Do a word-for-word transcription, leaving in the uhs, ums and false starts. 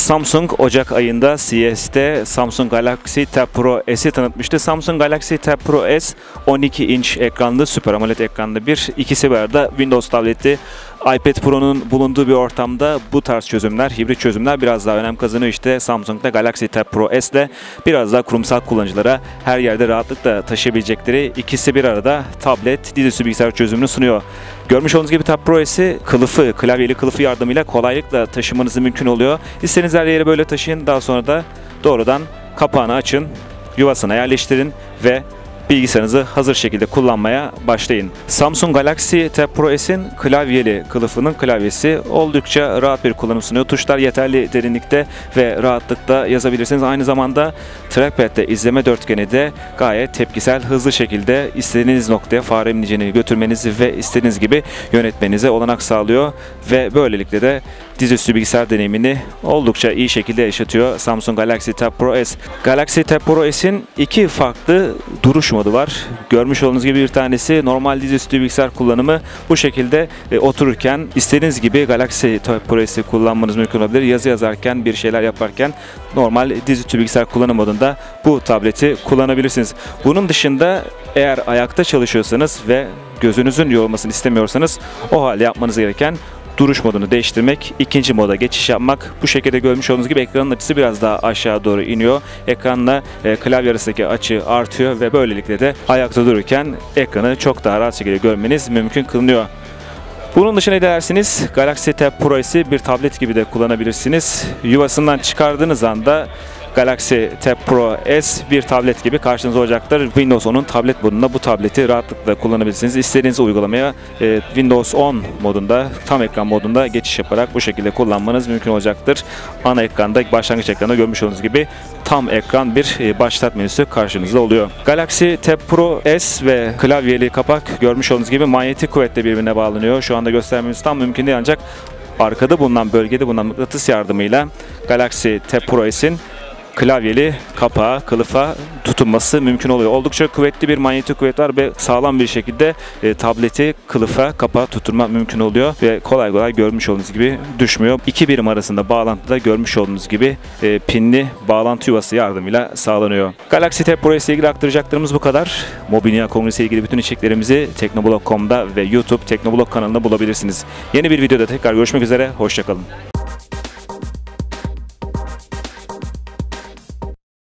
Samsung Ocak ayında C E S'te Samsung Galaxy Tab Pro S'i tanıtmıştı. Samsung Galaxy Tab Pro S on iki inç ekranlı, Super AMOLED ekranlı bir, ikisi bir arada Windows tableti, iPad Pro'nun bulunduğu bir ortamda bu tarz çözümler, hibrit çözümler biraz daha önem kazanıyor. İşte Samsung'da Galaxy Tab Pro S ile biraz daha kurumsal kullanıcılara her yerde rahatlıkla taşıyabilecekleri ikisi bir arada tablet, dizüstü bilgisayar çözümünü sunuyor. Görmüş olduğunuz gibi Tab Pro S'i kılıfı, klavyeli kılıfı yardımıyla kolaylıkla taşımanız mümkün oluyor. İstediğiniz her yere böyle taşıyın. Daha sonra da doğrudan kapağını açın, yuvasına yerleştirin ve bilgisayarınızı hazır şekilde kullanmaya başlayın. Samsung Galaxy Tab Pro S'in klavyeli kılıfının klavyesi oldukça rahat bir kullanım sunuyor. Tuşlar yeterli derinlikte ve rahatlıkla yazabilirsiniz. Aynı zamanda trackpad'de izleme dörtgeni de gayet tepkisel, hızlı şekilde istediğiniz noktaya fare minicini götürmenizi ve istediğiniz gibi yönetmenize olanak sağlıyor ve böylelikle de dizüstü bilgisayar deneyimini oldukça iyi şekilde yaşatıyor Samsung Galaxy Tab Pro S. Galaxy Tab Pro S'in iki farklı duruş modu var. Görmüş olduğunuz gibi bir tanesi normal dizüstü bilgisayar kullanımı. Bu şekilde e, otururken istediğiniz gibi Galaxy Tab Pro S'i kullanmanız mümkün olabilir. Yazı yazarken, bir şeyler yaparken normal dizüstü bilgisayar kullanım modunda bu tableti kullanabilirsiniz. Bunun dışında eğer ayakta çalışıyorsanız ve gözünüzün yorulmasını istemiyorsanız o halde yapmanız gereken duruş modunu değiştirmek, ikinci moda geçiş yapmak. Bu şekilde görmüş olduğunuz gibi ekranın açısı biraz daha aşağı doğru iniyor. Ekranla e, klavye arasındaki açı artıyor ve böylelikle de ayakta dururken ekranı çok daha rahat şekilde görmeniz mümkün kılınıyor. Bunun dışında ne dersiniz? Galaxy Tab Pro S'i bir tablet gibi de kullanabilirsiniz. Yuvasından çıkardığınız anda Galaxy Tab Pro S bir tablet gibi karşınıza olacaktır. Windows on'un tablet modunda bu tableti rahatlıkla kullanabilirsiniz. İstediğiniz uygulamaya e, Windows on modunda, tam ekran modunda geçiş yaparak bu şekilde kullanmanız mümkün olacaktır. Ana ekranda, başlangıç ekranında görmüş olduğunuz gibi tam ekran bir e, başlat menüsü karşınızda oluyor. Galaxy Tab Pro S ve klavyeli kapak görmüş olduğunuz gibi manyetik kuvvetle birbirine bağlanıyor. Şu anda göstermemiz tam mümkün değil, ancak arkada bulunan bölgede bulunan mıknatıs yardımıyla Galaxy Tab Pro S'in klavyeli kapağı, kılıfa tutunması mümkün oluyor. Oldukça kuvvetli bir manyetik kuvvet var ve sağlam bir şekilde e, tableti kılıfa, kapağa tutunma mümkün oluyor ve kolay kolay görmüş olduğunuz gibi düşmüyor. İki birim arasında bağlantıda görmüş olduğunuz gibi e, pinli bağlantı yuvası yardımıyla sağlanıyor. Galaxy Tab Pro ile ilgili aktaracaklarımız bu kadar. Mobilya Kongresi ile ilgili bütün içeriklerimizi teknoblog nokta com'da ve YouTube Teknoblog kanalında bulabilirsiniz. Yeni bir videoda tekrar görüşmek üzere, hoşça kalın.